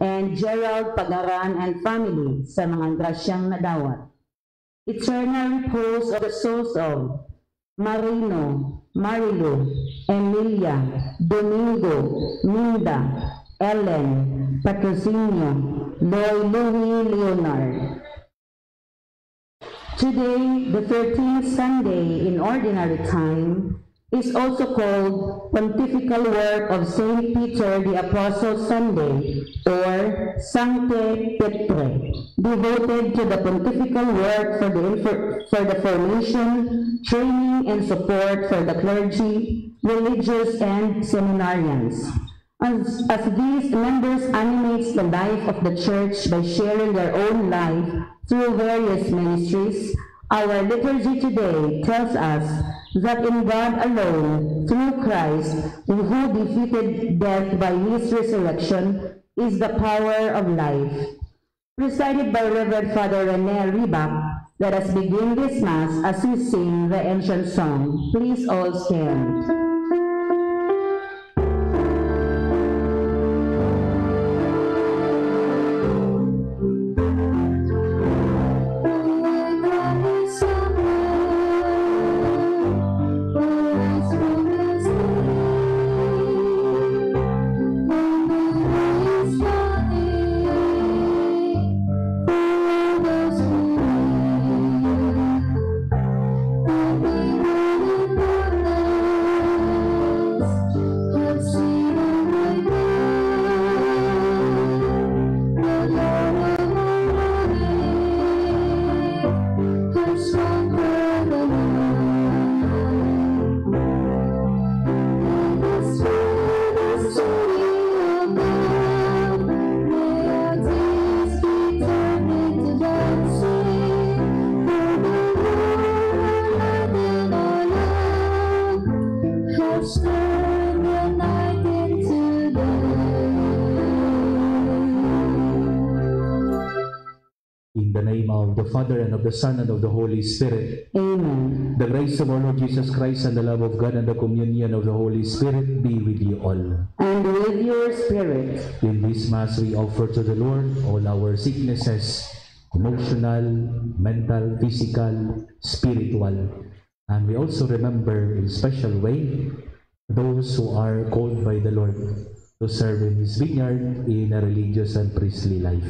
and Gerald Pagaran and family sa mga grasyang nadawat. Eternal repose of the souls of Marino, Marilu, Emilia, Domingo, Minda, Ellen, Patrocinio, Loy, Louie, Leonard. Today, the 13th Sunday in Ordinary Time, is also called Pontifical Work of Saint Peter the Apostle Sunday, or Sancte Petre, devoted to the pontifical work for the formation, training, and support for the clergy, religious, and seminarians. As these members animates the life of the Church by sharing their own life through various ministries, our liturgy today tells us that in God alone, through Christ, who defeated death by his resurrection, is the power of life. Presided by Reverend Father Rene Ribac, let us begin this Mass as we sing the ancient song. Please all stand. In the name of the Father, and of the Son, and of the Holy Spirit. Amen. The grace of our Lord Jesus Christ, and the love of God, and the communion of the Holy Spirit be with you all. And with your spirit. In this Mass, we offer to the Lord all our sicknesses, emotional, mental, physical, spiritual. And we also remember in special way those who are called by the Lord to serve in His vineyard in a religious and priestly life.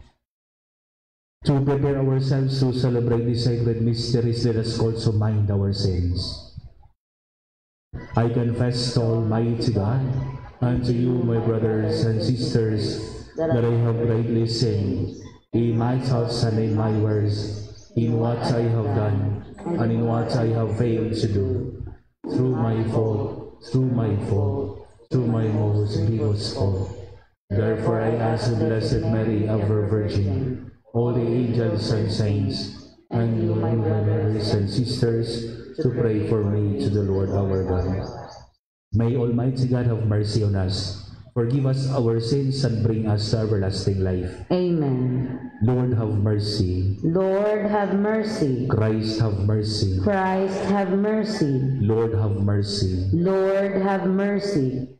To prepare ourselves to celebrate these sacred mysteries, let us also mind our sins. I confess to Almighty God and to you, my brothers and sisters, that I have greatly sinned in my thoughts and in my words, in what I have done and in what I have failed to do, through my fault, through my most grievous fault. Therefore I ask the Blessed Mary, ever Virgin, all the angels and saints, and you, my brothers and sisters, to pray for me to the Lord our God. May Almighty God have mercy on us, forgive us our sins, and bring us to everlasting life. Amen. Lord, have mercy. Lord, have mercy. Christ, have mercy. Christ, have mercy. Lord, have mercy. Lord, have mercy.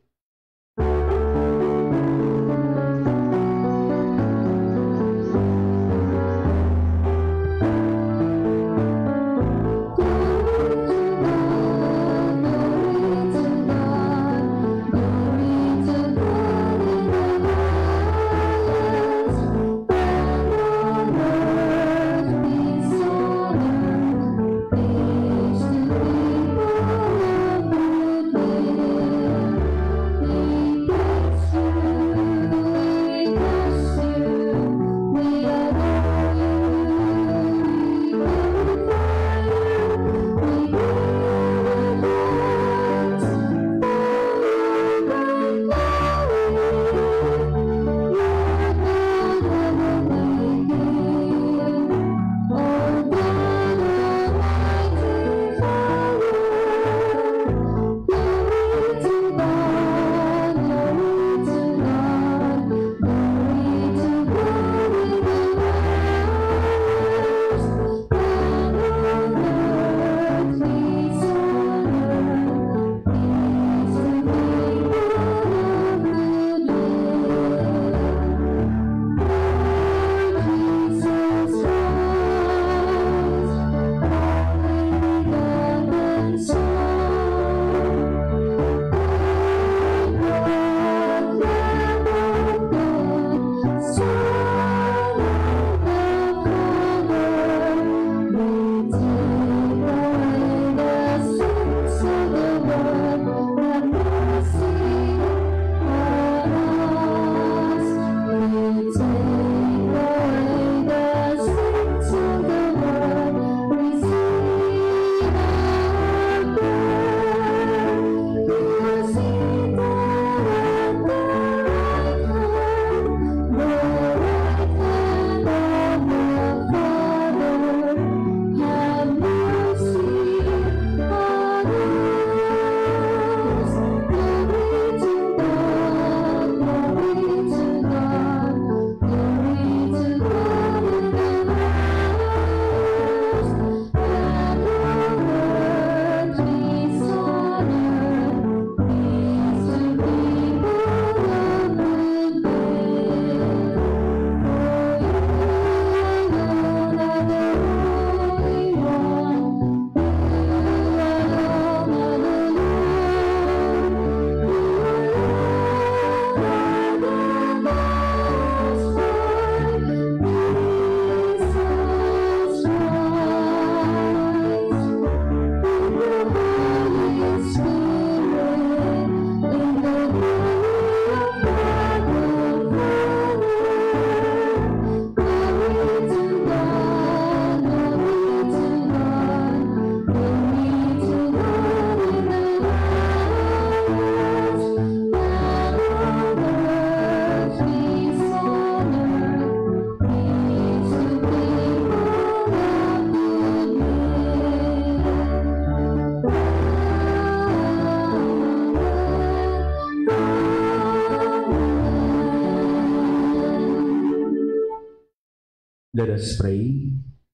Let us pray.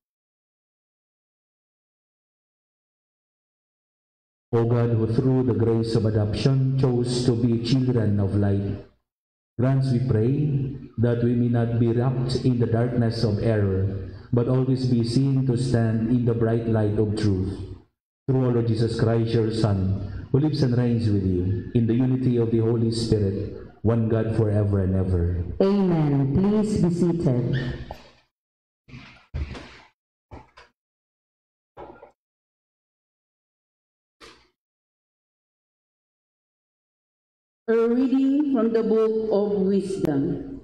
O God, who through the grace of adoption chose to be children of light, grant, we pray, that we may not be wrapped in the darkness of error, but always be seen to stand in the bright light of truth. Through our Lord Jesus Christ, your Son, who lives and reigns with you, in the unity of the Holy Spirit, one God forever and ever. Amen. Please be seated. A reading from the Book of Wisdom.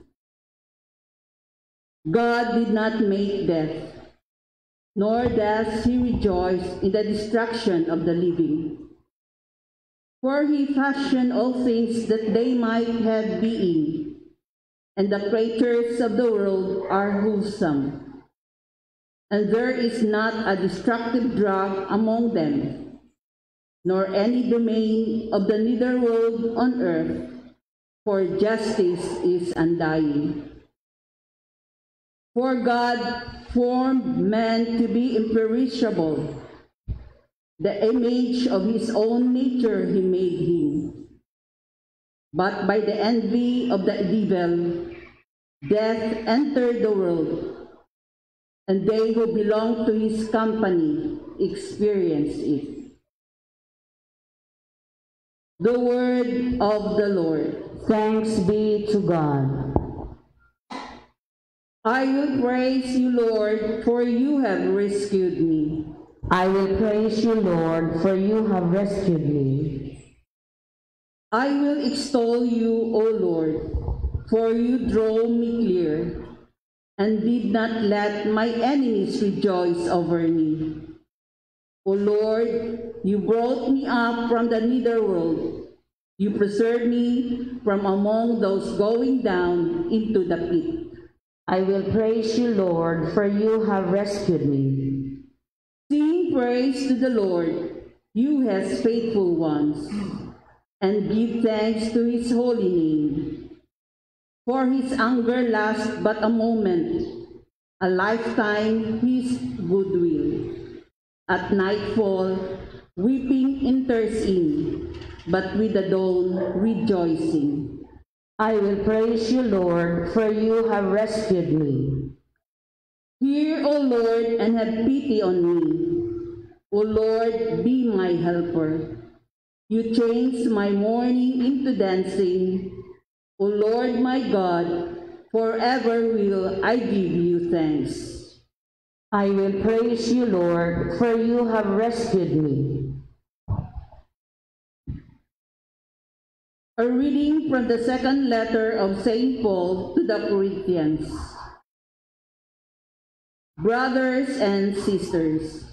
God did not make death, nor does he rejoice in the destruction of the living. For he fashioned all things that they might have being, and the creatures of the world are wholesome. And there is not a destructive drug among them, nor any domain of the netherworld on earth, for justice is undying. For God formed man to be imperishable. The image of his own nature he made him. But by the envy of the devil, death entered the world, and they who belong to his company experienced it. The word of the Lord. Thanks be to God. I will praise you, Lord, for you have rescued me. I will praise you, Lord, for you have rescued me. I will extol you, O Lord, for you drove me clear, and did not let my enemies rejoice over me. O Lord, you brought me up from the netherworld. You preserved me from among those going down into the pit. I will praise you, Lord, for you have rescued me. Sing praise to the Lord, you his faithful ones, and give thanks to his holy name. For his anger lasts but a moment, a lifetime his goodwill. At nightfall, weeping enters in, but with the dawn rejoicing. I will praise you, Lord, for you have rescued me. Hear, O Lord, and have pity on me. O Lord, be my helper. You changed my mourning into dancing. O Lord, my God, forever will I give you thanks. I will praise you, Lord, for you have rescued me. A reading from the second letter of St. Paul to the Corinthians. Brothers and sisters,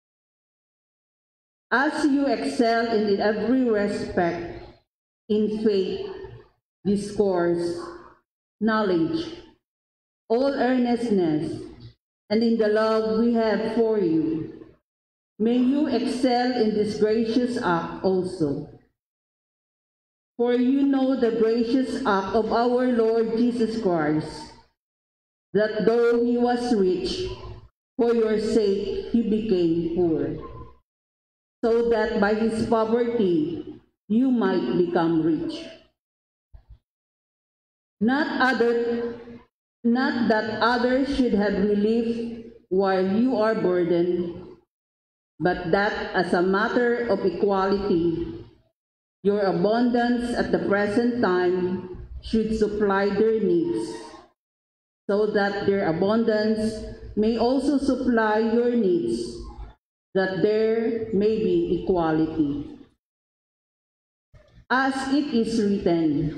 as you excel in every respect, in faith, discourse, knowledge, all earnestness, and in the love we have for you, may you excel in this gracious act also. For you know the gracious act of our Lord Jesus Christ, that though he was rich, for your sake he became poor, so that by his poverty you might become rich. Not that others should have relief while you are burdened, but that as a matter of equality, your abundance at the present time should supply their needs, so that their abundance may also supply your needs, that there may be equality. As it is written,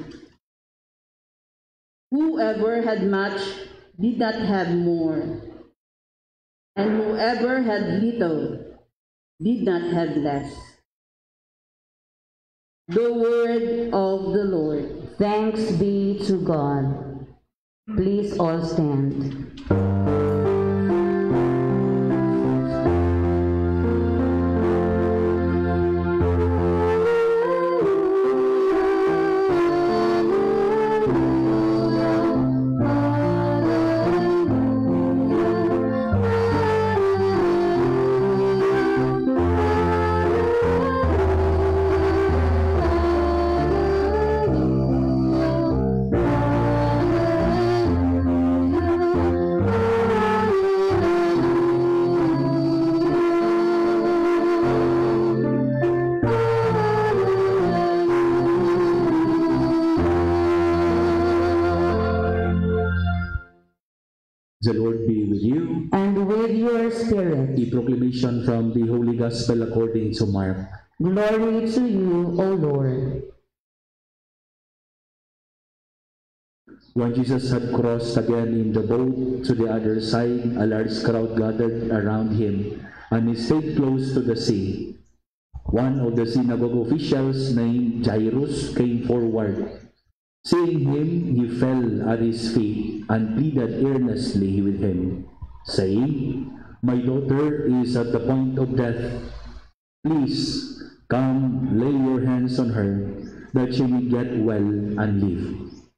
whoever had much did not have more, and whoever had little did not have less. The word of the Lord. Thanks be to God. Please all stand. The Lord be with you. And with your spirit. A proclamation from the Holy Gospel according to Mark. Glory to you, O Lord. When Jesus had crossed again in the boat to the other side, a large crowd gathered around him, and he stayed close to the sea. One of the synagogue officials named Jairus came forward. Seeing him, he fell at his feet and pleaded earnestly with him, saying, "My daughter is at the point of death. Please come lay your hands on her, that she may get well and live."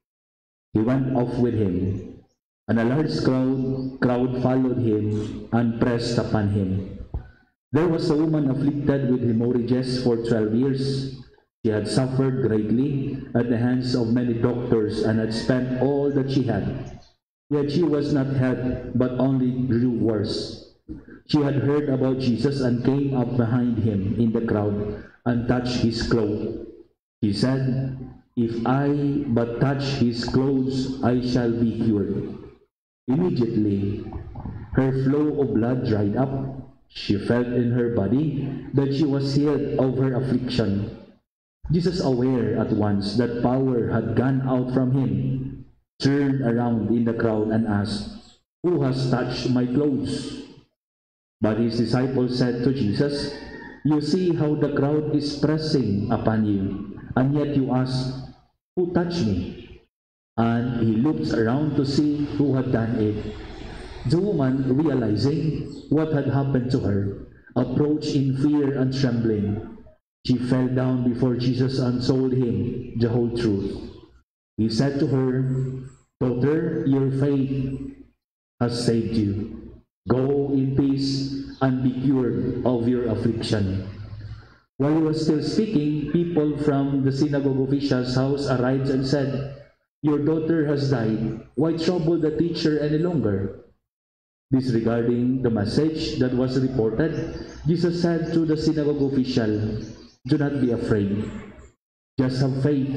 He went off with him, and a large crowd followed him and pressed upon him. There was a woman afflicted with hemorrhages for 12 years. She had suffered greatly at the hands of many doctors and had spent all that she had. Yet she was not helped, but only grew worse. She had heard about Jesus and came up behind him in the crowd and touched his cloak. She said, "If I but touch his clothes, I shall be cured." Immediately, her flow of blood dried up. She felt in her body that she was healed of her affliction. Jesus, aware at once that power had gone out from him, turned around in the crowd and asked, "Who has touched my clothes?" But his disciples said to Jesus, "You see how the crowd is pressing upon you, and yet you ask, 'Who touched me?'" And he looked around to see who had done it. The woman, realizing what had happened to her, approached in fear and trembling. She fell down before Jesus and told him the whole truth. He said to her, "Daughter, your faith has saved you. Go in peace and be cured of your affliction." While he was still speaking, people from the synagogue official's house arrived and said, "Your daughter has died. Why trouble the teacher any longer?" Disregarding the message that was reported, Jesus said to the synagogue official, "Do not be afraid. Just have faith."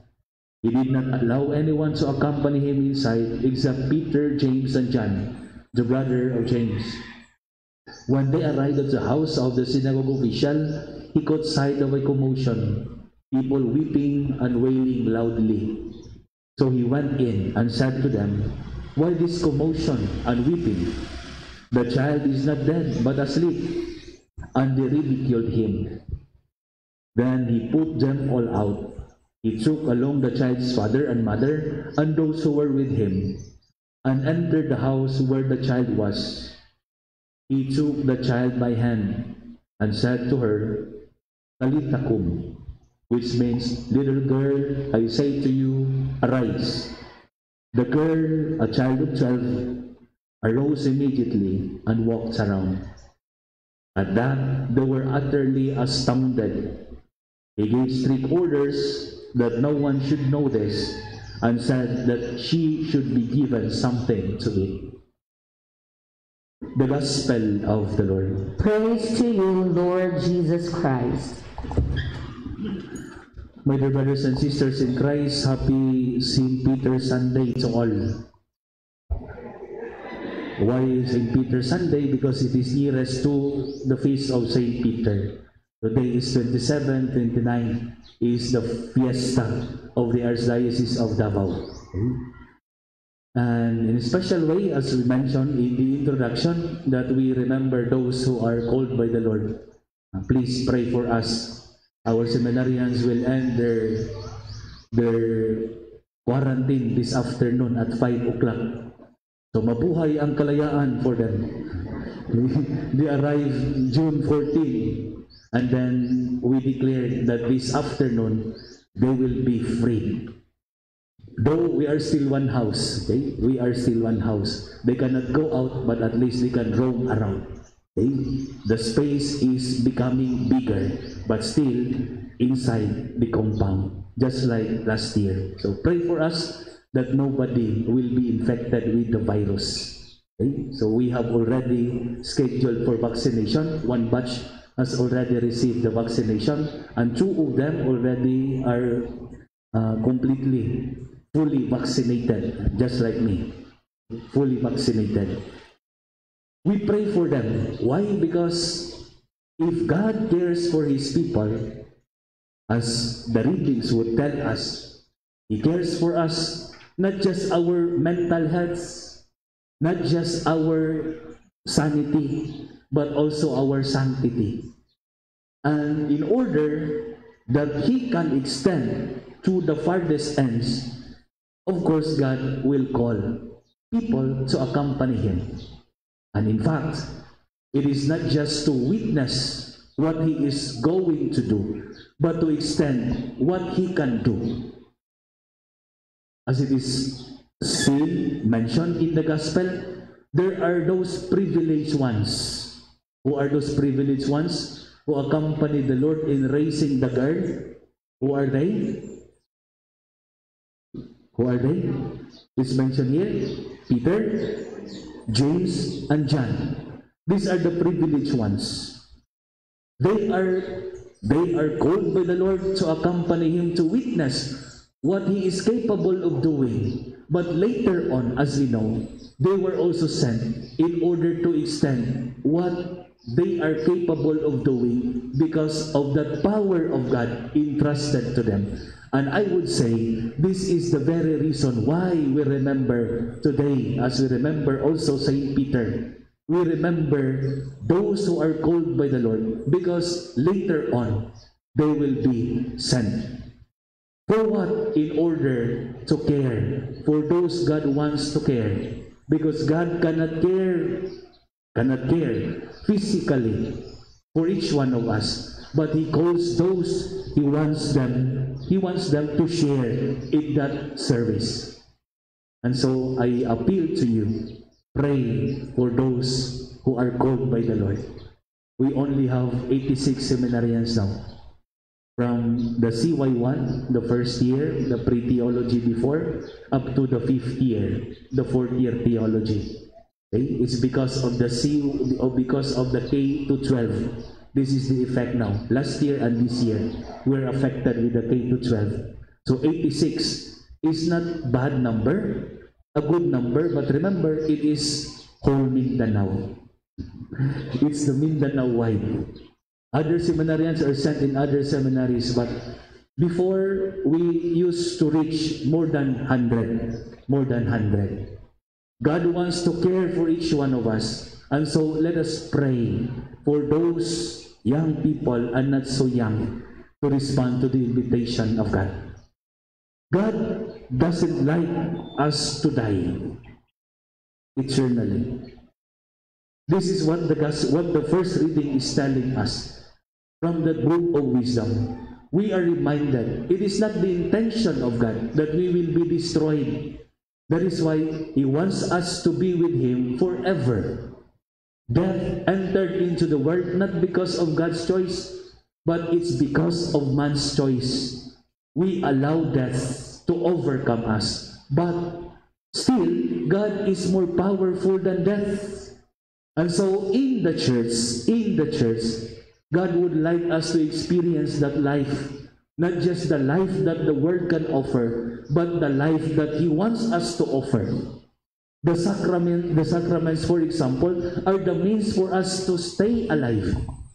He did not allow anyone to accompany him inside except Peter, James, and John, the brother of James. When they arrived at the house of the synagogue official, he caught sight of a commotion, people weeping and wailing loudly. So he went in and said to them, "Why this commotion and weeping? The child is not dead, but asleep." And they ridiculed him. Then he put them all out. He took along the child's father and mother and those who were with him, and entered the house where the child was. He took the child by hand and said to her, "Talitha kum," which means, "Little girl, I say to you, arise." The girl, a child of 12, arose immediately and walked around. At that, they were utterly astounded. He gave strict orders that no one should know this, and said that she should be given something to eat. The Gospel of the Lord. Praise to you, Lord Jesus Christ. My dear brothers and sisters in Christ, happy St. Peter's Sunday to all. Why St. Peter's Sunday? Because it is nearest to the feast of St. Peter. Today is 27, 29 is the fiesta of the Archdiocese of Davao. And in a special way, as we mentioned in the introduction, that we remember those who are called by the Lord. Please pray for us. Our seminarians will end their quarantine this afternoon at 5 o'clock. So mabuhay ang kalayaan for them. They arrive June 14. And then we declare that this afternoon they will be free. Though we are still one house, okay? We are still one house. They cannot go out, but at least they can roam around. Okay? The space is becoming bigger, but still inside the compound, just like last year. So pray for us that nobody will be infected with the virus. Okay? So we have already scheduled for vaccination. One batch has already received the vaccination, and 2 of them already are completely, fully vaccinated, just like me. fully vaccinated. We pray for them. Why? Because if God cares for His people, as the readings would tell us, He cares for us, not just our mental health, not just our sanity, but also our sanctity. And in order that He can extend to the farthest ends, of course, God will call people to accompany Him. And in fact, it is not just to witness what He is going to do, but to extend what He can do. As it is mentioned in the Gospel, there are those privileged ones. Who are those privileged ones? Who accompany the Lord in raising the guard? Who are they? Who are they? It's mentioned here, Peter, James, and John. These are the privileged ones. They are called by the Lord to accompany Him to witness what He is capable of doing. But later on, as we know, they were also sent in order to extend what they are capable of doing because of the power of God entrusted to them. And I would say this is the very reason why we remember today, as we remember also Saint Peter, we remember those who are called by the Lord, because later on they will be sent. For what? In order to care for those God wants to care. Because God cannot care physically for each one of us, but He calls those He wants them to share in that service. And so I appeal to you, pray for those who are called by the Lord. We only have 86 seminarians now. From the CY1, the first year, the pre-theology before, up to the 5th year, the 4th year theology. Okay? It's because of the K to 12. This is the effect now. Last year and this year, we're affected with the K to 12. So 86 is not bad number, a good number, but remember, it is whole Mindanao. It's the Mindanao-wide. Other seminarians are sent in other seminaries, but before we used to reach more than 100. God wants to care for each one of us. And so let us pray for those young people and not so young to respond to the invitation of God. God doesn't like us to die eternally. This is what the first reading is telling us. From the book of wisdom, we are reminded it is not the intention of God that we will be destroyed. That is why He wants us to be with Him forever. Death entered into the world not because of God's choice, but it's because of man's choice. We allow death to overcome us. But still, God is more powerful than death. And so in the church, God would like us to experience that life, not just the life that the world can offer, but the life that He wants us to offer. The sacraments, for example, are the means for us to stay alive.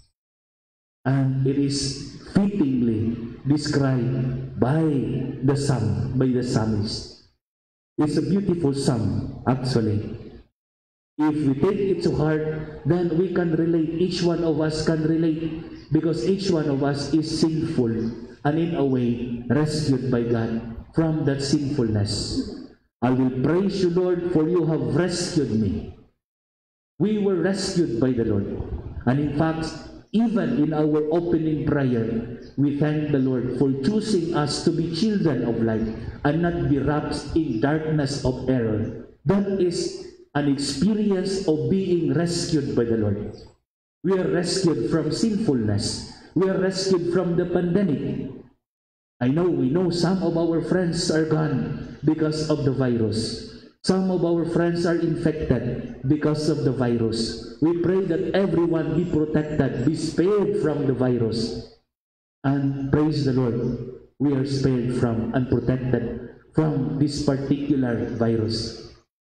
And it is fittingly described by the psalmist. It's a beautiful psalm, actually. If we take it to heart, then we can relate. Each one of us can relate, because each one of us is sinful and in a way rescued by God from that sinfulness. I will praise you, Lord, for you have rescued me. We were rescued by the Lord. And in fact, even in our opening prayer, we thank the Lord for choosing us to be children of light and not be wrapped in darkness of error. That is an experience of being rescued by the Lord. We are rescued from sinfulness. We are rescued from the pandemic. We know some of our friends are gone because of the virus. Some of our friends are infected because of the virus. We pray that everyone be protected, be spared from the virus. And praise the Lord, we are spared from and protected from this particular virus.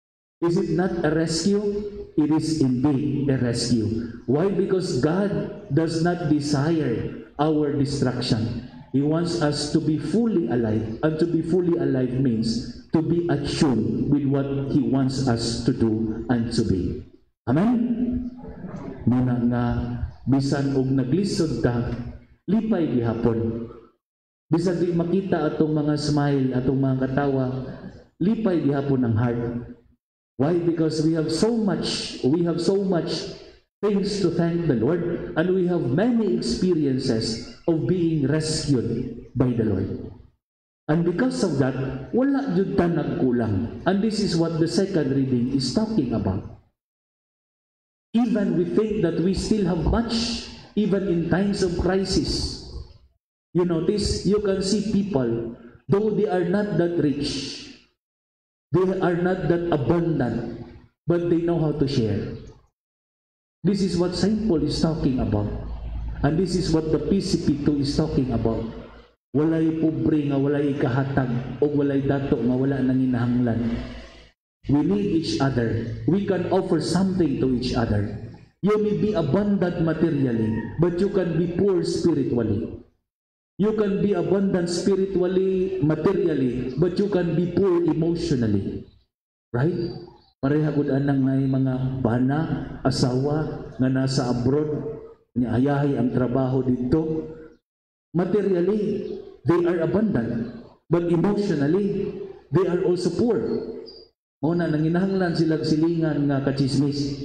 Is it not a rescue? It is indeed a rescue. Why? Because God does not desire our destruction. He wants us to be fully alive. And to be fully alive means to be attuned with what He wants us to do and to be. Amen? Muna nga, bisan og naglisod ta, lipay gihapon. Bisan di makita atong mga smile, atong mga katawa, lipay gihapon ang heart. Why? Because we have so much things to thank the Lord, and we have many experiences of being rescued by the Lord. And because of that, wala jud ta nagkulang. And this is what the second reading is talking about. Even we think that we still have much, even in times of crisis. You notice, you can see people, though they are not that rich, they are not that abundant, but they know how to share. This is what St. Paul is talking about. And this is what the PCP2 is talking about. Walay pobre nga walay kahatag, o walay dato nga wala nang inahanglan. We need each other. We can offer something to each other. You may be abundant materially, but you can be poor spiritually. You can be abundant spiritually, materially, but you can be poor emotionally. Right? Pareha gud anang ngay mga bana, asawa nga nasa abroad, niayahay ang trabaho dito. Materially, they are abundant, but emotionally, they are also poor. Una, nanginahanglan silang silingan nga kachismis.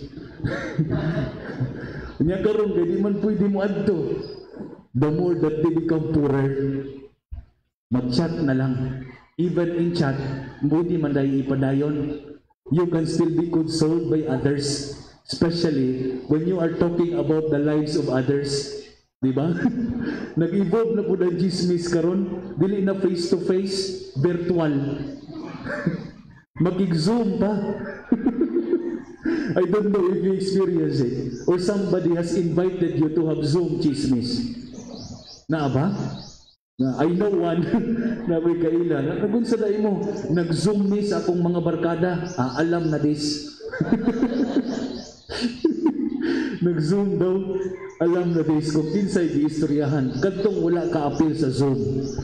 Nya karon kay di man pwede mo adto. The more that they become poorer, mag-chat na lang. Even in chat, pwede man dahil ipadayon. You can still be consoled by others, especially when you are talking about the lives of others. Diba? Nag-evolve na po ng chismis karon, dili na face-to-face, virtual. Mag-zoom pa. I don't know if you experience it, or somebody has invited you to have Zoom chismis. Na ba? I know one na may kailan. Nagun sa dahi mo, nag-zoom ni sa akong mga barkada. Alam na this. Nag-zoom daw. Alam na this. Kung kinsay di istoryahan, kantong wala ka-appeal sa Zoom.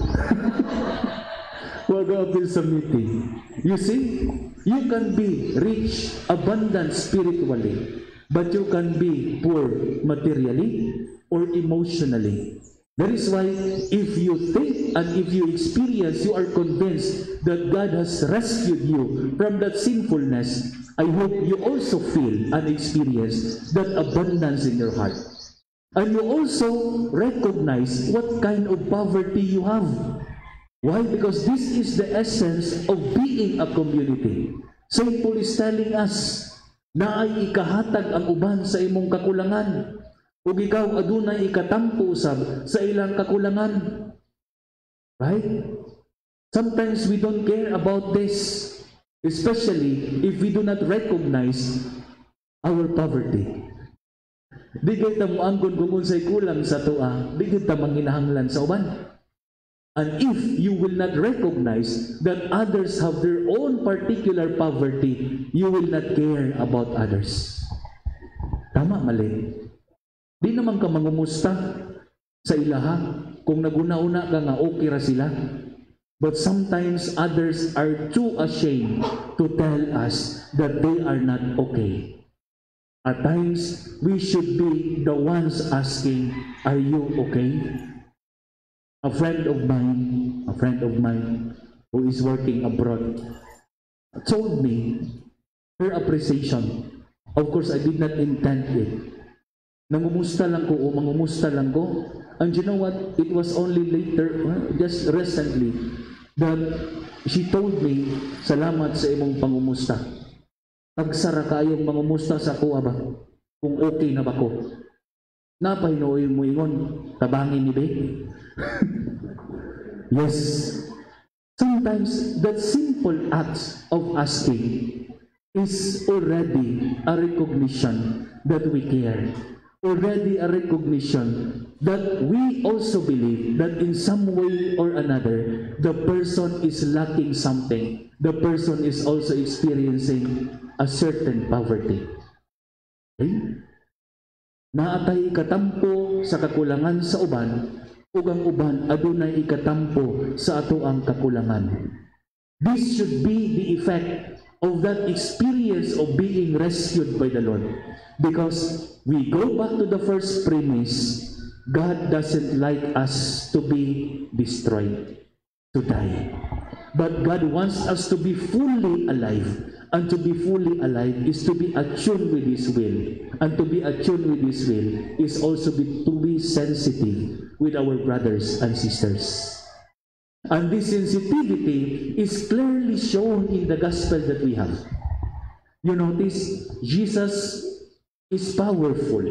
Wala ka-appeal sa meeting. You see, you can be rich, abundant spiritually, but you can be poor materially or emotionally. That is why if you think and if you experience, you are convinced that God has rescued you from that sinfulness, I hope you also feel and experience that abundance in your heart. And you also recognize what kind of poverty you have. Why? Because this is the essence of being a community. St. Paul is telling us na ay ikahatag ang uban sa imong kakulangan. Ug ikaw adunay ikatampo usab sa ilang kakulangan. Right? Sometimes we don't care about this, especially if we do not recognize our poverty. Di kita moangkon kung unsay kulang sa tua, di kita manginahanglan sa uban. And if you will not recognize that others have their own particular poverty, you will not care about others. Tama, mali. Di naman ka mangumusta sa ilaha kung naguna-una ka nga okay ra sila. But sometimes others are too ashamed to tell us that they are not okay. At times, we should be the ones asking, are you okay? A friend of mine who is working abroad told me her appreciation. Of course, I did not intend it. Nangumusta lang ko o mangumusta lang ko. And you know what? It was only later, just recently, that she told me, salamat sa imong pangumusta. Tagsara kayong mangumusta sa kuha ba? Kung okay na ba ko? Napahinoy mo ingon, tabangin ni Be? Yes. Sometimes that simple act of asking is already a recognition that we care. Already a recognition that we also believe that in some way or another, the person is lacking something. The person is also experiencing a certain poverty. Okay? Naatay ikatampo sa kakulangan sa uban, ug ang uban adunay ikatampo sa atoang kakulangan. This should be the effect of that experience of being rescued by the Lord. Because we go back to the first premise, God doesn't like us to be destroyed, to die. But God wants us to be fully alive. And to be fully alive is to be attuned with His will. And to be attuned with His will is also to be sensitive with our brothers and sisters. And this sensitivity is clearly shown in the gospel that we have. You notice, Jesus is powerful.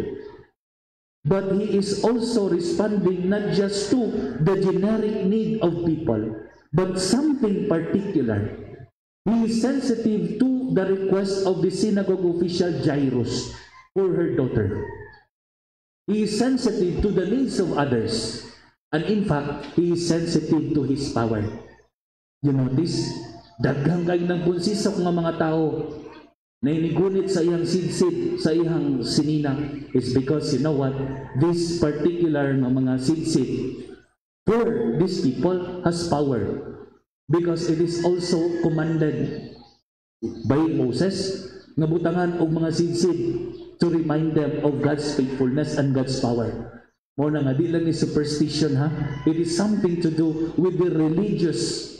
But He is also responding not just to the generic need of people, but something particular. He is sensitive to the request of the synagogue official Jairus for her daughter. He is sensitive to the needs of others. And in fact, He is sensitive to His power. You notice, daghang kay ng punsisok ng mga tao na inigunit sa iyang sidsid, sa iyang sinina, is because, you know what, this particular mga sidsid for these people has power. Because it is also commanded by Moses nga butangan og mga sidsid to remind them of God's faithfulness and God's power. Mo na nga di lang ni superstition ha. It is something to do with the religious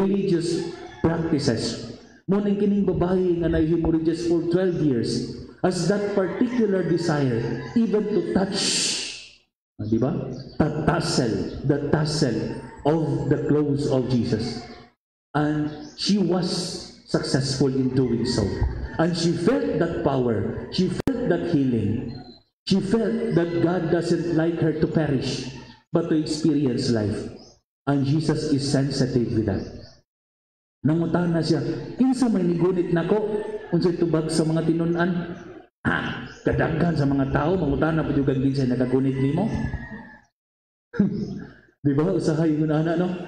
practices. Mo ning kining babae nga nahimoriges for 12 years has that particular desire even to touch, di ba? The tassel of the clothes of Jesus. And she was successful in doing so. And she felt that power. She felt that healing. She felt that God doesn't like her to perish, but to experience life. And Jesus is sensitive with that. Nangutan na siya, kinsa may nigunit nako, unsay tubag sa mga tinunan? Kadaghan sa mga tao, mangutan na po yung din siya nagagunit nimo. Di ba? Usahay yun na, no?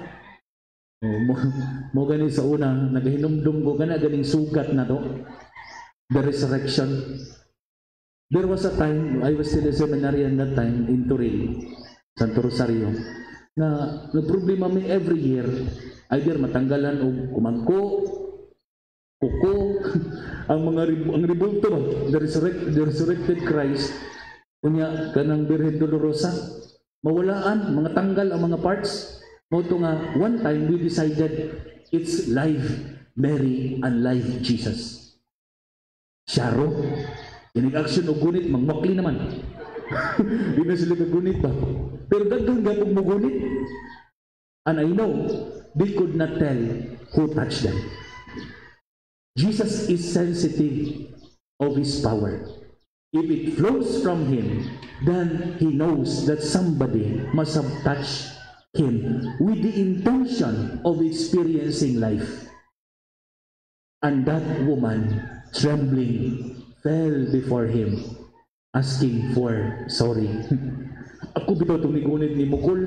Mo gani sa una, nagahinumdum ko gana ganing sugat na to. The resurrection. There was a time, I was still a seminarian that time in Turil, Santo Rosario, na problema may every year, either matanggalan o kumangko, kuko, ang ribulto ba, the resurrected Christ, kunya kanang Birhen Dolorosa, mawalaan, mga tanggal ang mga parts. Moto nga, one time we decided it's live Mary and live Jesus. Syaro, inig-action o gunit, mangmakli naman. Di na sila kagunit ba? Pero daghang gapong mo gunit. And I know, they could not tell who touched them. Jesus is sensitive of His power. If it flows from Him, then He knows that somebody must have touched Him with the intention of experiencing life. And that woman, trembling, fell before Him, asking for sorry. Ako bitaw tumigunit ni Mukul.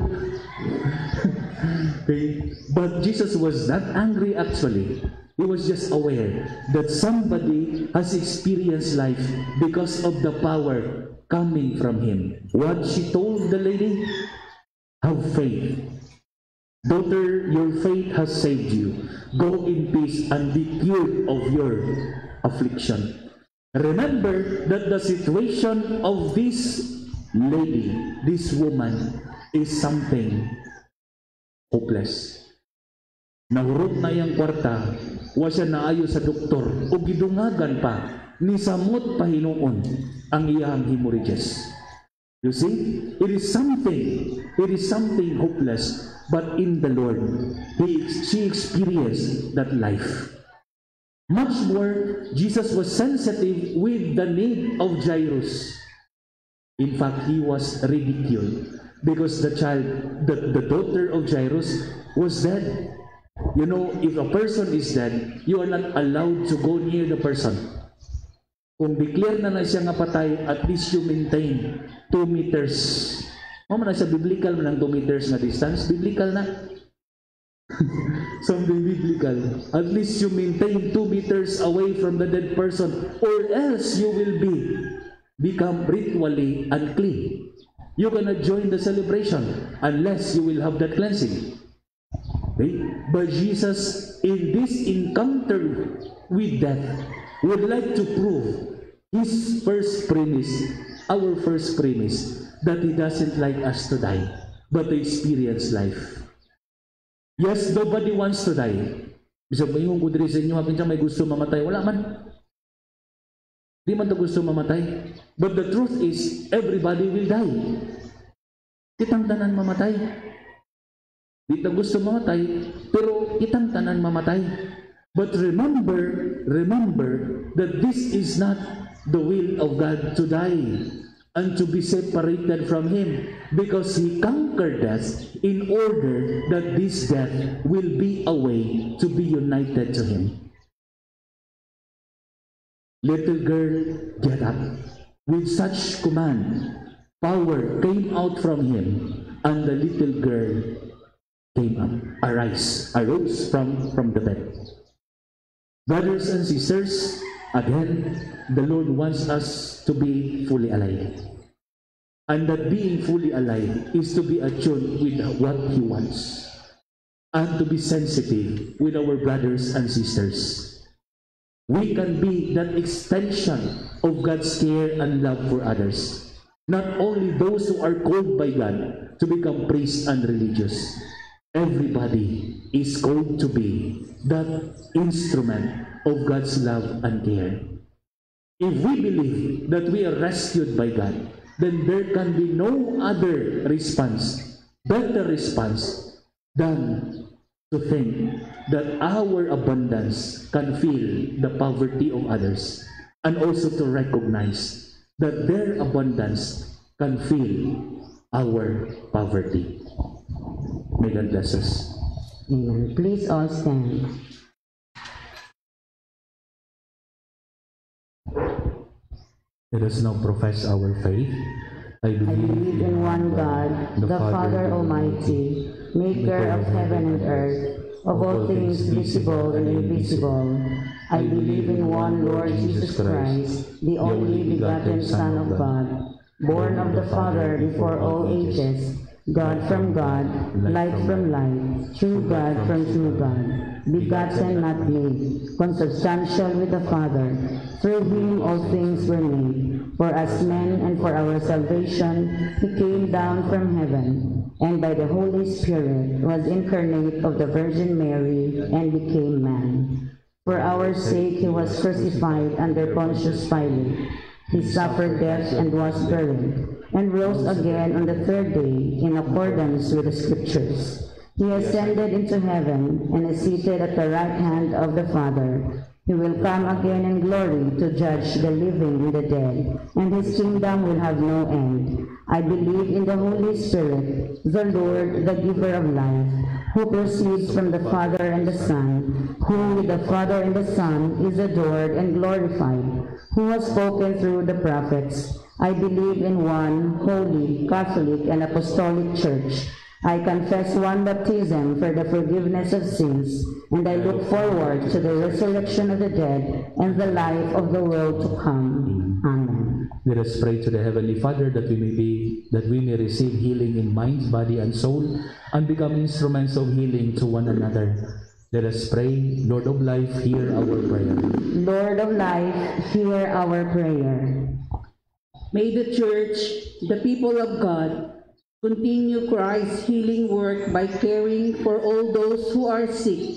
Okay? But Jesus was not angry actually. He was just aware that somebody has experienced life because of the power coming from Him. What she told the lady? Have faith. Daughter, your faith has saved you. Go in peace and be cured of your affliction. Remember that the situation of this lady, this woman, is something hopeless. Nahurot na yung kwarta, wa siya naayo sa doktor, o gidungagan pa, ni samot pa hinuon ang iyang hemorrhages. You see, it is something hopeless, but in the Lord, she experienced that life. Much more, Jesus was sensitive with the need of Jairus. In fact, he was ridiculed because the daughter of Jairus was dead. You know, if a person is dead, you are not allowed to go near the person. Kung declare na siya nga patay, at least you maintain 2 meters. Mama na sa biblical man ang 2 meters na distance, biblical na. something biblical. At least you maintain 2 meters away from the dead person, or else you will become ritually unclean. You cannot join the celebration unless you will have that cleansing. Okay? But Jesus, in this encounter with death, would like to prove his first premise, our first premise, that he doesn't like us to die, but to experience life. Yes, nobody wants to die. Bisag mo yung kudri sa inyo, hapin siya may gusto mamatay. Wala man. Di man to gusto mamatay. But the truth is, everybody will die. Kitang tanan mamatay. Di ta gusto mamatay, pero kitang tanan mamatay. But remember that this is not the will of God to die and to be separated from Him, because He conquered us in order that this death will be a way to be united to Him. Little girl, get up. With such command, power came out from him, and the little girl came up, arose from the bed. Brothers and sisters, again, the Lord wants us to be fully alive. And that being fully alive is to be attuned with what He wants, and to be sensitive with our brothers and sisters. We can be that extension of God's care and love for others. Not only those who are called by God to become priests and religious. Everybody is called to be that instrument of God's love and care. If we believe that we are rescued by God, then there can be no other response, better response, than to think that our abundance can fill the poverty of others, and also to recognize that their abundance can fill our poverty. May God bless us. Amen. Please all stand. Let us now profess our faith. I believe in one God, the Father Almighty, maker of heaven and earth, of all things visible and invisible. I believe in one Lord Jesus Christ, the only begotten Son of God, born of the Father before all ages, God from God, light from light, true God from true God, begotten not made, consubstantial with the Father. Through Him all things were made. For us men and for our salvation, He came down from heaven, and by the Holy Spirit was incarnate of the Virgin Mary and became man. For our sake He was crucified under Pontius Pilate. He suffered death and was buried, and rose again on the third day in accordance with the Scriptures. He ascended into heaven and is seated at the right hand of the Father. He will come again in glory to judge the living and the dead, and His kingdom will have no end. I believe in the Holy Spirit, the Lord, the giver of life, who proceeds from the Father and the Son, who with the Father and the Son is adored and glorified, who has spoken through the prophets. I believe in one holy, Catholic, and Apostolic Church. I confess one baptism for the forgiveness of sins, and I look forward to the resurrection of the dead and the life of the world to come. Amen. Let us pray to the Heavenly Father that we may receive healing in mind, body, and soul, and become instruments of healing to one another. Let us pray. Lord of life, hear our prayer. Lord of life, hear our prayer. May the Church, the people of God, continue Christ's healing work by caring for all those who are sick,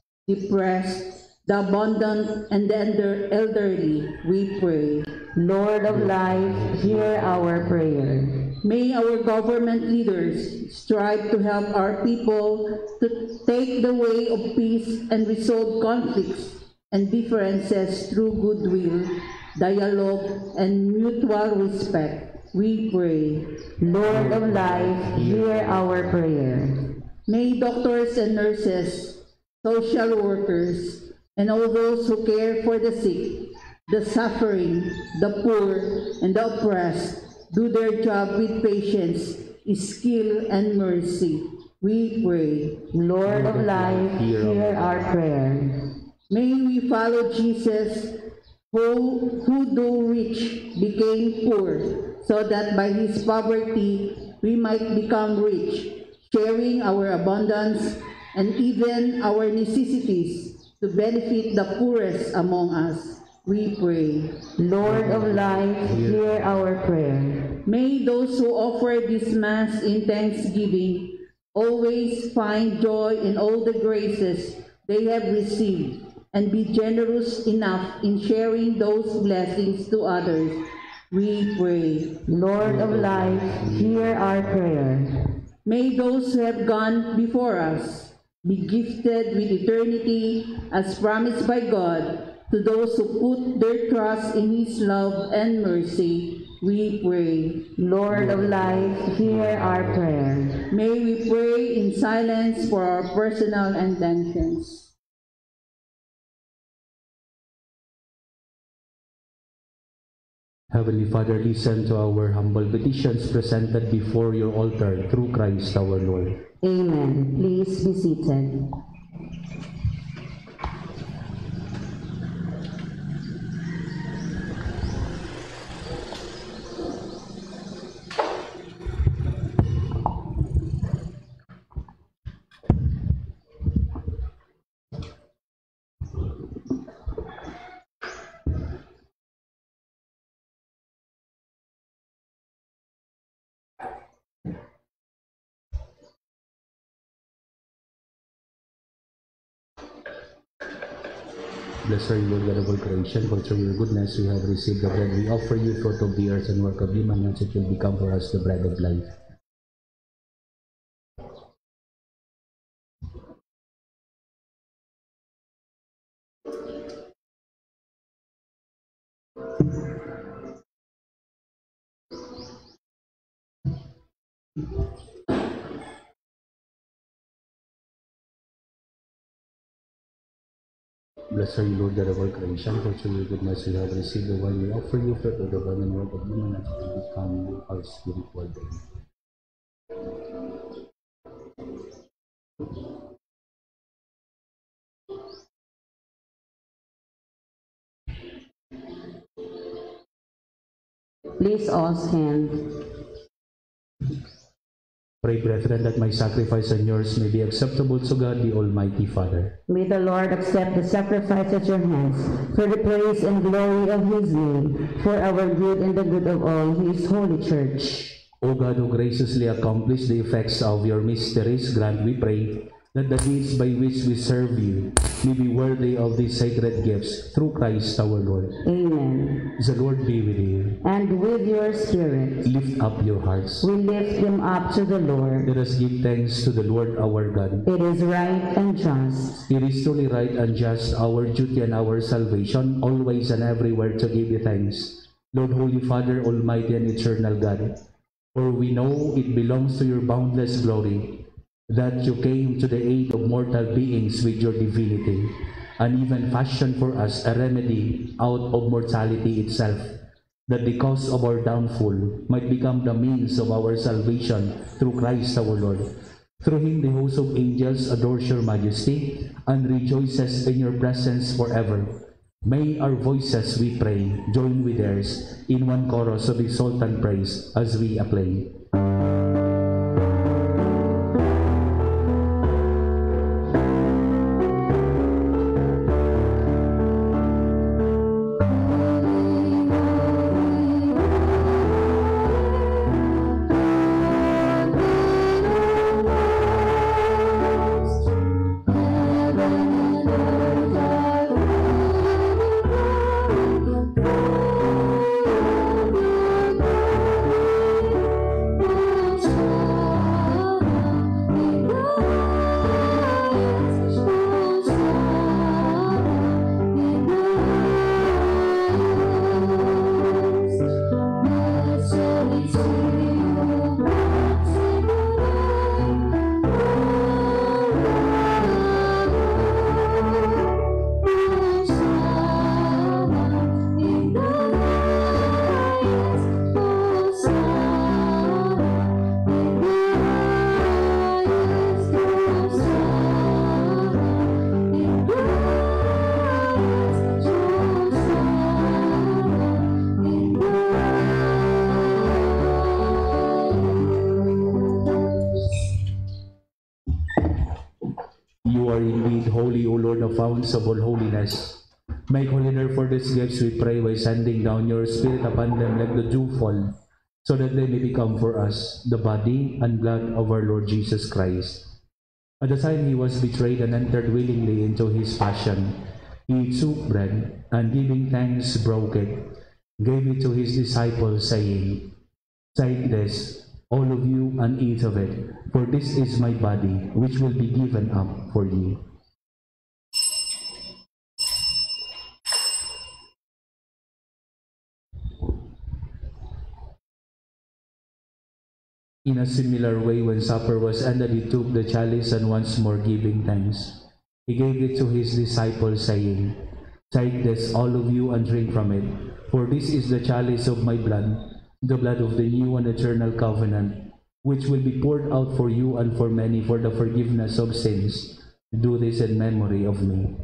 depressed, the abandoned, and the elderly, we pray. Lord of life, hear our prayer. May our government leaders strive to help our people to take the way of peace and resolve conflicts and differences through goodwill, dialogue, and mutual respect. We pray. Lord of life, hear our prayer. May doctors and nurses, social workers, and all those who care for the sick, the suffering, the poor, and the oppressed do their job with patience, skill, and mercy. we pray. Lord of life, hear our prayer. May we follow Jesus, who though rich became poor, so that by his poverty we might become rich, sharing our abundance and even our necessities to benefit the poorest among us. We pray. Lord of life, hear our prayer. May those who offer this Mass in thanksgiving always find joy in all the graces they have received, and be generous enough in sharing those blessings to others. We pray. Lord of life, hear our prayer. May those who have gone before us be gifted with eternity as promised by God to those who put their trust in his love and mercy. We pray. Lord of life, hear our prayer. May we pray in silence for our personal intentions. Heavenly Father, listen to our humble petitions presented before your altar through Christ our Lord. Amen. Please be seated. Blessed are you, Lord God of all creation, for through your goodness we have received the bread we offer you, fruit of the earth and work of human hands, it will become for us the bread of life. Blessed are you, Lord God of all creation, for through your goodness we have received the wine we offer you, fruit of the vine and work of human hands, it will become our spiritual drink. Please all stand. Pray, brethren, that my sacrifice and yours may be acceptable to God, the Almighty Father. May the Lord accept the sacrifice at your hands for the praise and glory of his name, for our good and the good of all his holy church. O God, who graciously accomplish the effects of your mysteries, grant, we pray, that the deeds by which we serve you may be worthy of these sacred gifts, through Christ our Lord. Amen. The Lord be with you. And with your spirit, Lift up your hearts. we lift them up to the Lord. Let us give thanks to the Lord our God. It is right and just. It is truly right and just, our duty and our salvation, always and everywhere to give you thanks, Lord, Holy Father, Almighty and eternal God. For we know it belongs to your boundless glory that you came to the aid of mortal beings with your divinity, and even fashioned for us a remedy out of mortality itself, that the cause of our downfall might become the means of our salvation through Christ our Lord. Through him the host of angels adores your majesty and rejoices in your presence forever. May our voices, we pray, join with theirs in one chorus of exultant praise as we acclaim. holy, O Lord, the fountains of all holiness. Make holy therefore these gifts, we pray, by sending down your Spirit upon them like the dew fall, so that they may become for us the body and blood of our Lord Jesus Christ. At the time he was betrayed and entered willingly into his passion, he took bread, and giving thanks broke it, gave it to his disciples, saying, "Take this, all of you, and eat of it, for this is my body, which will be given up for you." In a similar way, when supper was ended, he took the chalice, and once more giving thanks, he gave it to his disciples, saying, "Take this, all of you, and drink from it, for this is the chalice of my blood, the blood of the new and eternal covenant, which will be poured out for you and for many for the forgiveness of sins. Do this in memory of me."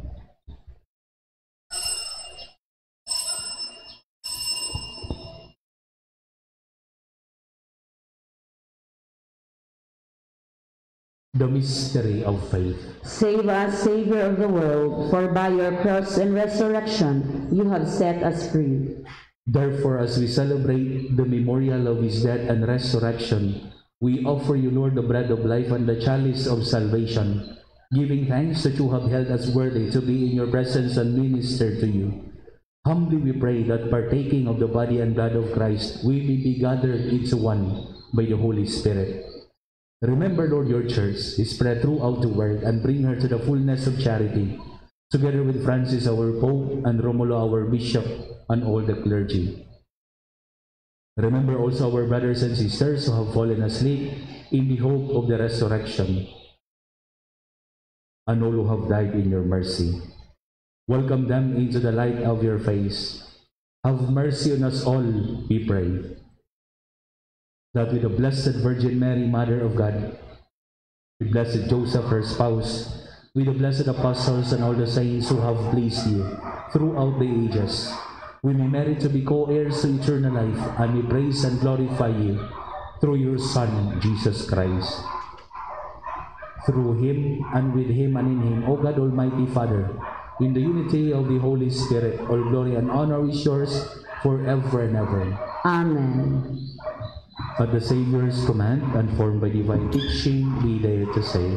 The mystery of faith. Save us, Savior of the world, for by your cross and resurrection you have set us free. Therefore, as we celebrate the memorial of his death and resurrection, we offer you, Lord, the bread of life and the chalice of salvation, giving thanks that you have held us worthy to be in your presence and minister to you. Humbly we pray that, partaking of the body and blood of Christ, we may be gathered into one by the Holy Spirit. Remember, Lord, your church is spread throughout the world, and bring her to the fullness of charity, together with Francis our Pope, and Romulo our Bishop, and all the clergy. Remember also our brothers and sisters who have fallen asleep in the hope of the resurrection, and all who have died in your mercy. Welcome them into the light of your face. Have mercy on us all, we pray, that with the Blessed Virgin Mary, Mother of God, with Blessed Joseph, her spouse, with the blessed apostles and all the saints who have pleased you throughout the ages, we may merit to be co-heirs to eternal life, and may praise and glorify you through your Son, Jesus Christ. Through him, and with him, and in him, O God, Almighty Father, in the unity of the Holy Spirit, all glory and honor is yours forever and ever. Amen. At the Savior's command, and formed by divine teaching, we dare to say,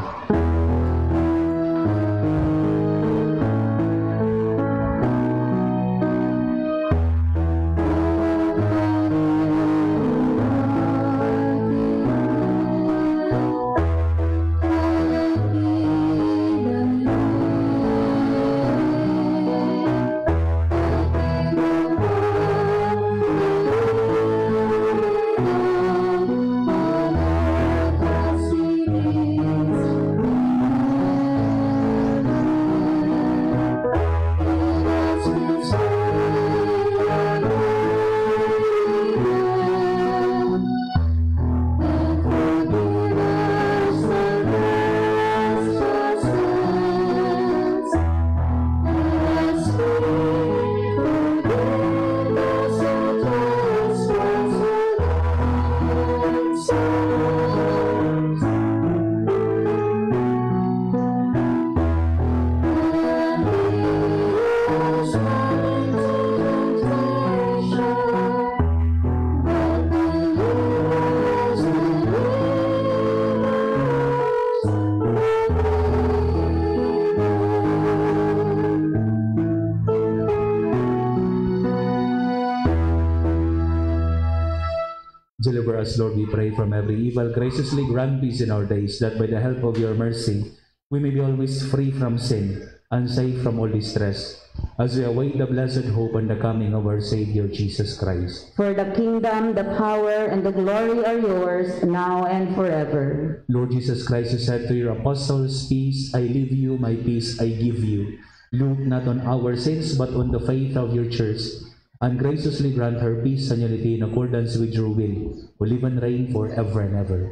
deliver us, Lord, we pray, from every evil. Graciously grant peace in our days, that by the help of your mercy we may be always free from sin and safe from all distress, as we await the blessed hope and the coming of our Savior Jesus Christ. For the kingdom, the power, and the glory are yours, now and forever. Lord Jesus Christ, you said to your apostles, "Peace I leave you, my peace I give you. Look not on our sins, but on the faith of your church, and graciously grant her peace and unity in accordance with your will, who live and reign forever and ever."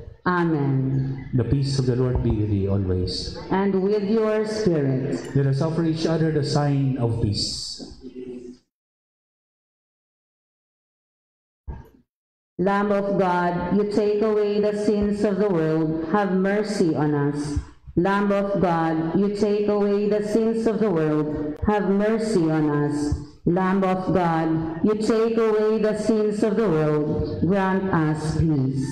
Amen. The peace of the Lord be with you always. And with your spirit. Let us offer each other the sign of peace. Lamb of God, you take away the sins of the world, have mercy on us. Lamb of God, you take away the sins of the world, have mercy on us. Lamb of God, you take away the sins of the world, grant us peace.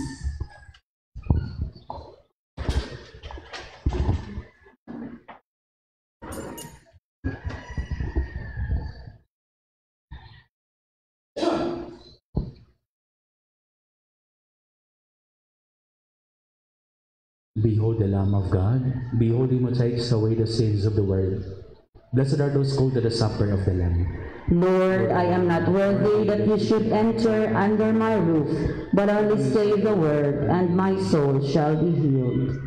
Behold the Lamb of God. Behold him who takes away the sins of the world. Blessed are those called to the supper of the Lamb. Lord, I am not worthy that you should enter under my roof, but only say the word, and my soul shall be healed.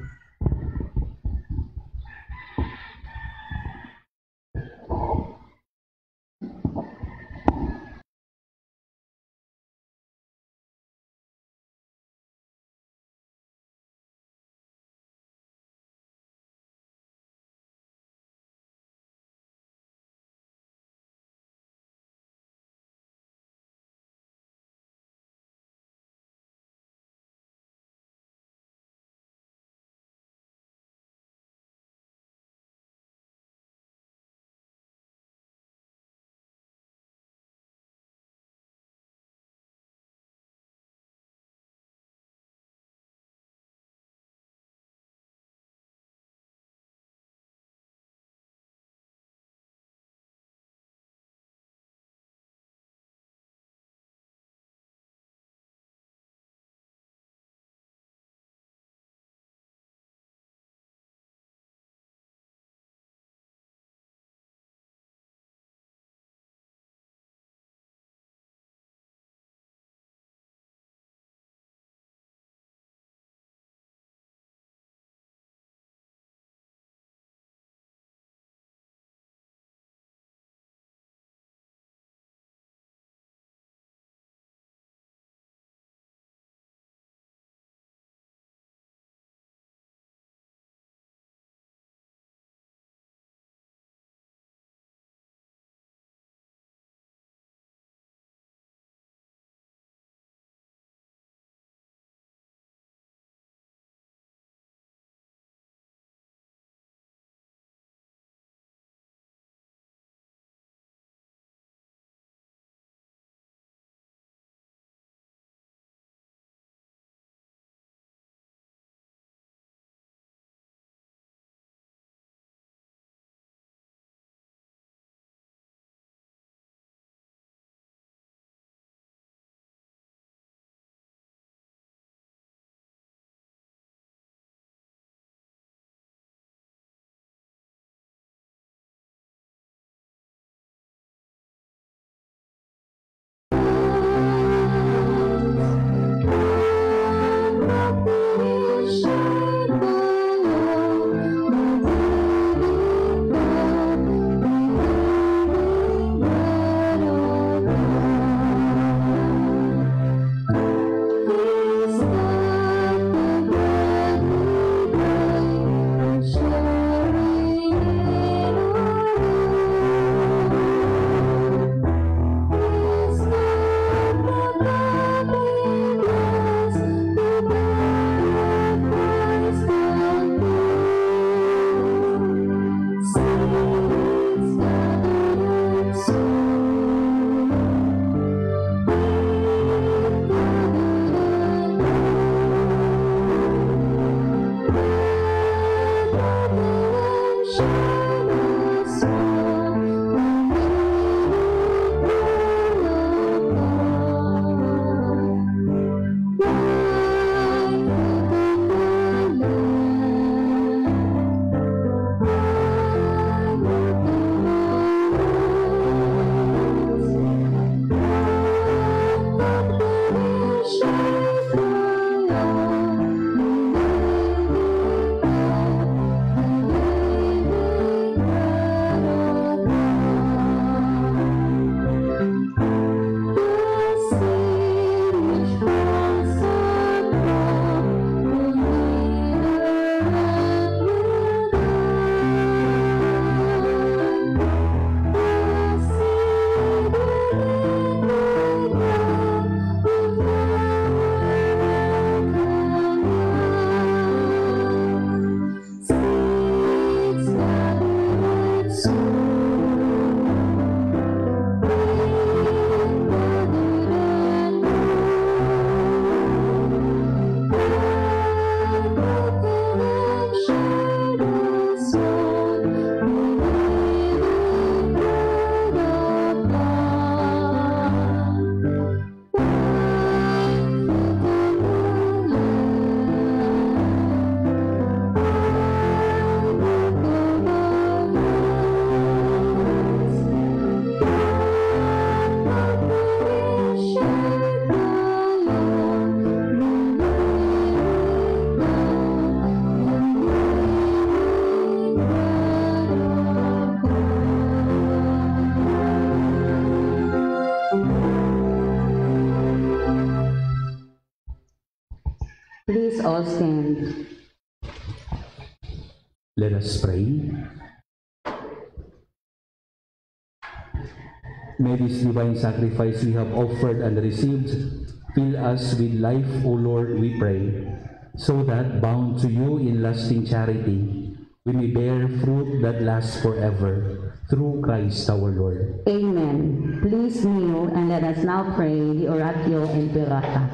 Please all stand. Let us pray. May this divine sacrifice we have offered and received fill us with life, O Lord, we pray, so that, bound to you in lasting charity, we may bear fruit that lasts forever, through Christ our Lord. Amen. Please kneel and let us now pray the Oratio Imperata.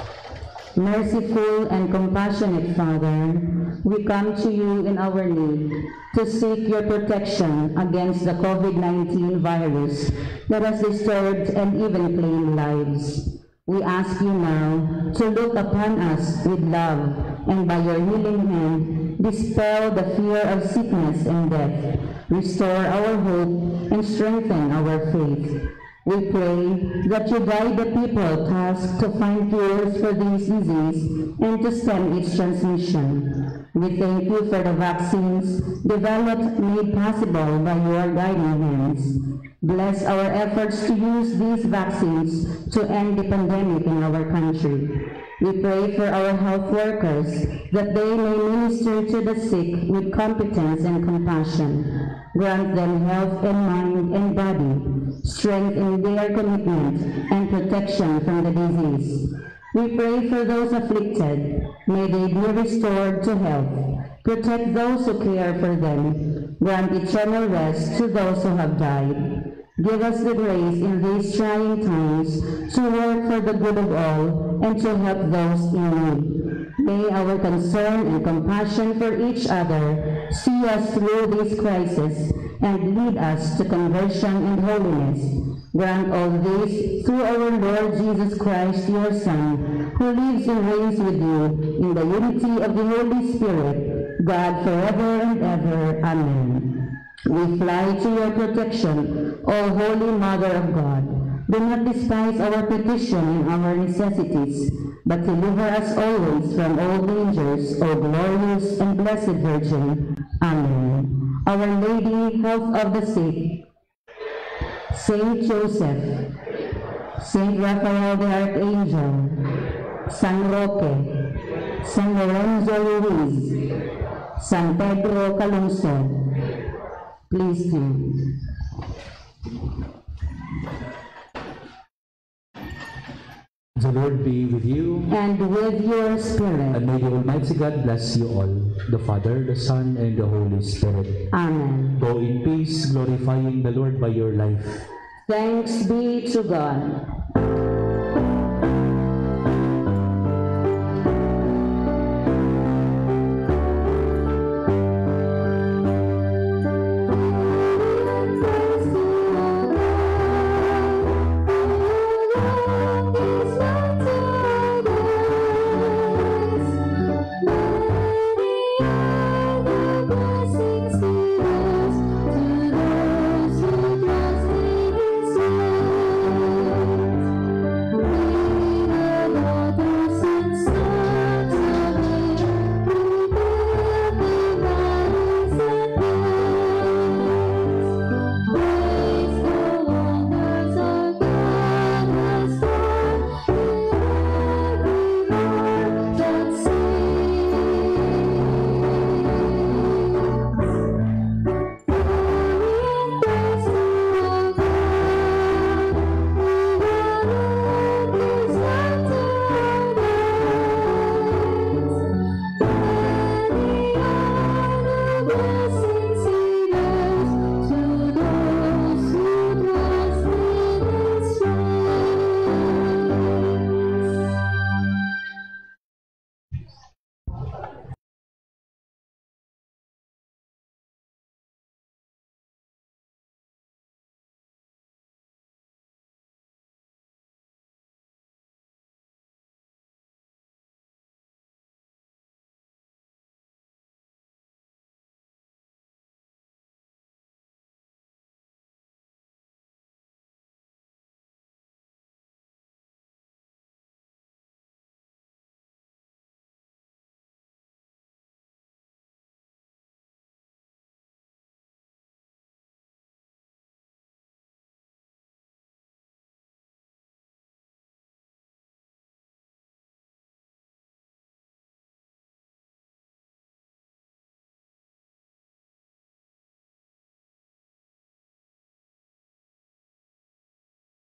Merciful and compassionate Father, we come to you in our need to seek your protection against the COVID-19 virus that has disturbed and even claimed lives. We ask you now to look upon us with love and by your healing hand dispel the fear of sickness and death, restore our hope, and strengthen our faith. We pray that you guide the people tasked to find cures for this disease and to stem its transmission. We thank you for the vaccines developed, made possible by your guiding hands. Bless our efforts to use these vaccines to end the pandemic in our country. We pray for our health workers that they may minister to the sick with competence and compassion. Grant them health in mind and body, strength in their commitment, and protection from the disease. We pray for those afflicted. May they be restored to health. Protect those who care for them. Grant eternal rest to those who have died. Give us the grace in these trying times to work for the good of all and to help those in need. May our concern and compassion for each other see us through this crisis and lead us to conversion and holiness. Grant all this through our Lord Jesus Christ, your Son, who lives and reigns with you in the unity of the Holy Spirit, God forever and ever. Amen. We fly to your protection, O Holy Mother of God. Do not despise our petition and our necessities, but deliver us always from all dangers, O glorious and blessed Virgin. Amen. Our Lady, health of the sick, Saint Joseph, Saint Raphael the Archangel, San Roque, San Lorenzo Ruiz, San Pedro Calungsod. Please stand. The Lord be with you. And with your spirit. And may the Almighty God bless you all, the Father, the Son, and the Holy Spirit. Amen. Go in peace, glorifying the Lord by your life. Thanks be to God.